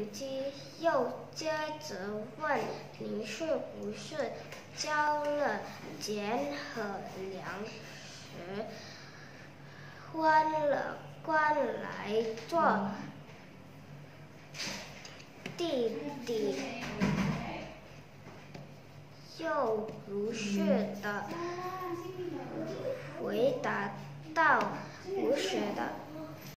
鸡，又接着问你是不是交了钱和粮食，关来做弟弟。又如实的回答道：“不是的。”